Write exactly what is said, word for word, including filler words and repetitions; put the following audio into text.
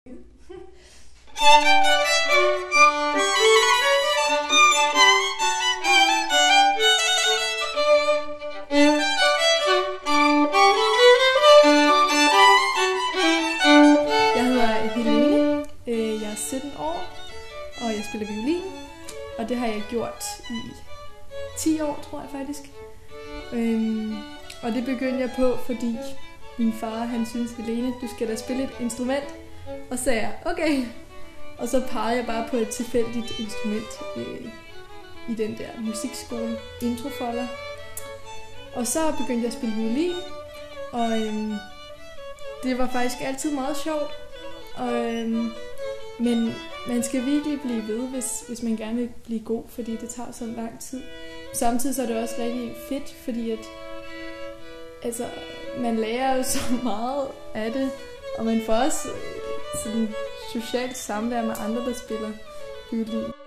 Jeg hedder Helene, jeg er sytten år, og jeg spiller violin, og det har jeg gjort i ti år, tror jeg faktisk. Øhm, og det begyndte jeg på, fordi min far, han synes, Helene, du skal da spille et instrument. Og så sagde jeg, okay. Og så pegede jeg bare på et tilfældigt instrument øh, i den der musikskole, introfolder. Og så begyndte jeg at spille violin, og øhm, det var faktisk altid meget sjovt. Og, øhm, men man skal virkelig blive ved, hvis, hvis man gerne vil blive god, fordi det tager så lang tid. Samtidig så er det også rigtig fedt, fordi at, altså, man lærer jo så meget af det, og man får også sådan socialt samvær med andre, der spiller violin.